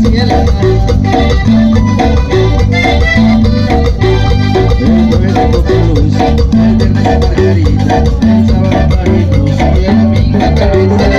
Graciela. El jueves de Coqueluz, el viernes de Margarita, el sábado en Barrientos y el domingo en Carolina.